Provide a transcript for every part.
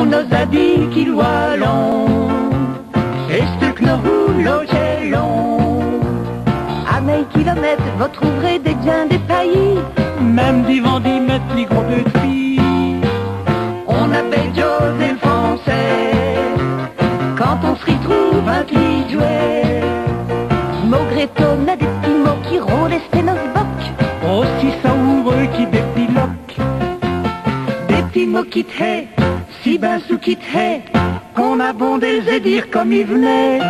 nos a dit qu'il walon. Est-ce que nous logelons? À 1000 kilomètres, vous trouverez des gens des pays. Même d'Ivan d'y mettre les gros de filles. On appelle José le français quand on s'y trouve un petit jouet. Maugreton a des petits mots qui rôdent et nos bocs. Aussi savoureux qui des piloques. Des petits mots qui t'haient, si ben sous qui t'haient, qu'on a bon de les dire comme ils venaient.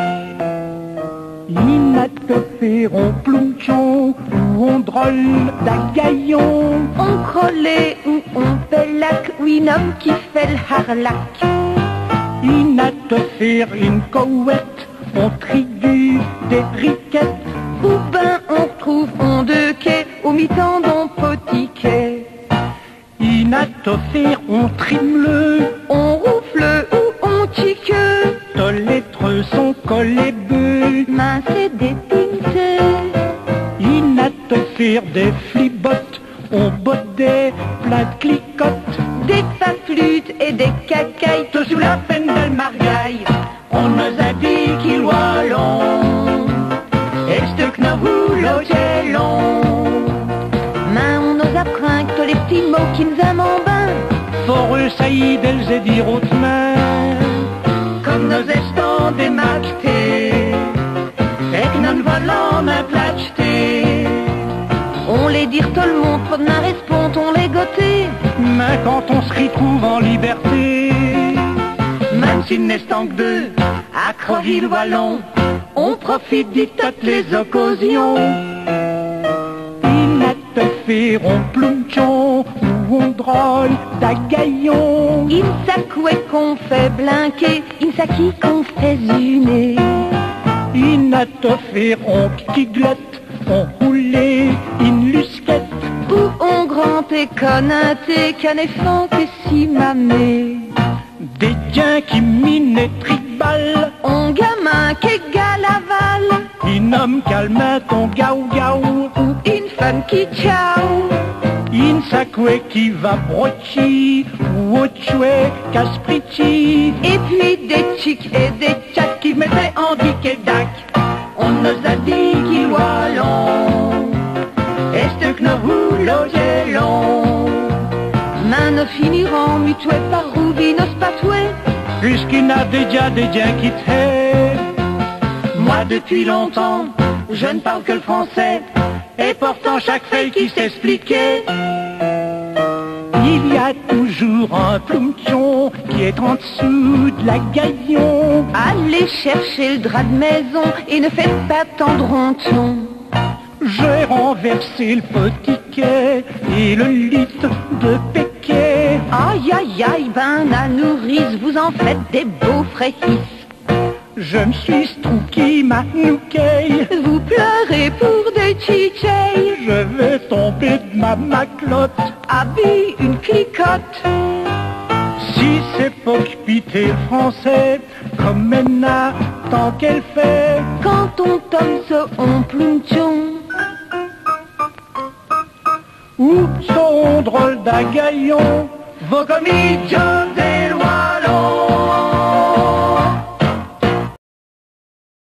Inatoféron plonchon, ou on drôle d'agaillon. On crolait ou on pellac, ou un homme qui fait le harlac. Inatofér une couette, on trigue des riquettes. Ou ben on trouve on de quai, au mi-temps d'un potiquet. Inatofér on trime le, On roufle ou on tique. de lettres sont collés bœufs. Mince et des pincées. Inatofér des flibottes, on botte des plein de clicottes. Des flûtes et des cacailles, Tout sous la peine de margaille. on nous a dit qu'il wallon. Est-ce que nous logelons? Mais on nous apprend que les petits mots qui nous aiment en bain. For eux saïd, elles et dire autrement. Comme nos estants démactés, et que nous volons un placheté. On les dire tout le monde, pour d'un répond, on les goté. Mais quand on se retrouve en liberté, Même s'il n'est que deux, à Creville-Wallon, on profite de toutes les occasions. Inatofér on plonchon, ou on drôle d'agaillon. Il s'accouait qu'on fait blinquer, il s'acquit qu'on fait zumer. Inatofér on tiglotte, on roulait une lusquette. Ou on grand et connoté, qu'un effant que si mamé. Des diens qui minaient tribal, On gamin qu'égal aval, un homme calme ton gaou-gaou. ou une femme qui ciao. In sacoué qui va brochi, ou au chouet casprici. Et puis des chics et des tchats qui mettaient en dic et dac. On nous a dit qu'il wallon. Est-ce que nous logelons? Mais nous finirons mutués par rouvi nos patoués. Puisqu'il n'a déjà des diens qui t'aiment. Moi depuis longtemps, je ne parle que le français. Et pourtant chaque feuille qui s'expliquait. Il y a toujours un plonchon qui est en dessous de la gaillon. Allez chercher le drap de maison et ne faites pas tant de ronchons. J'ai renversé le petit quai et le lit de péquet. Aïe aïe aïe, ben la nourrice, vous en faites des beaux fréquis. Je me suis strouqué ma nouqueille. Vous pleurez pour des chicheilles. Je vais tomber de ma maclotte. Habille une clicotte. Si c'est pas pité le français, comme maintenant, tant qu'elle fait. Quand on tombe ça, on plonchon. Oups, son drôle d'agaillon. Vos commis José